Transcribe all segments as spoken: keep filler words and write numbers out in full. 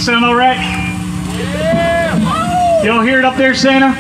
sound all right? Yeah. Y'all hear it up there, Santa?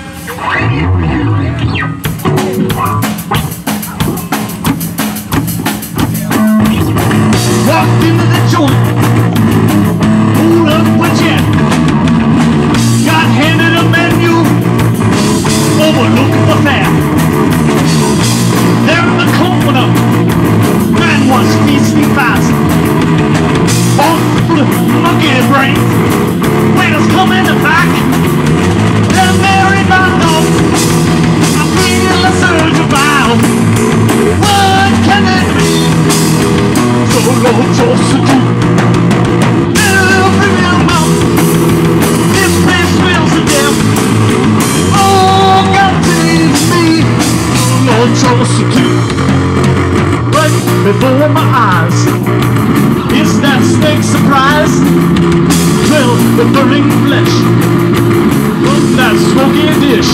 Walked into the joint, pulled up Bludgeon, got handed a menu, overlooking the fair. There in the corner, man was feasting fast. On the monkey brains, waiters come in the back. They're married by dog. I feel a surge about. What can it be? Cilantrocity. Every little mouth. This place smells of death. Oh, God save me. Cilantrocity. Right before my eyes is that snake surprise. Smell the burning flesh from that smoky dish.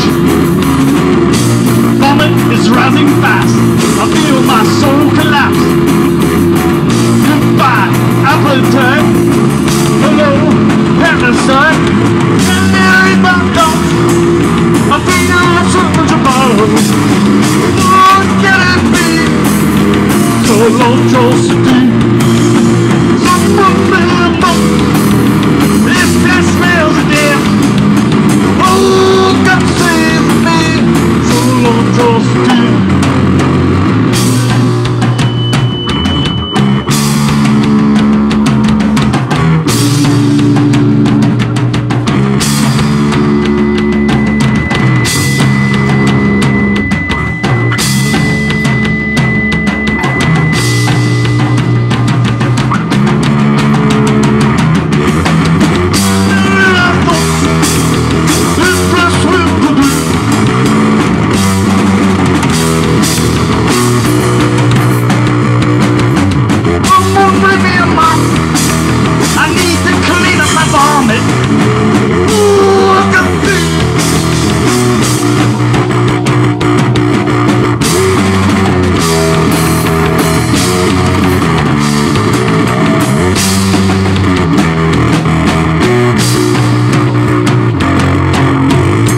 Vomit is rising fast. I feel my soul collapse. Goodbye, appetite. Hello, parasite. And married by dogs. I feel so much about. What can it be? Cilantrocity. This place smells of death. Oh, God save me. Cilantrocity.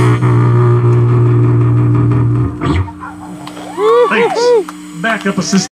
Thanks. Backup assistant.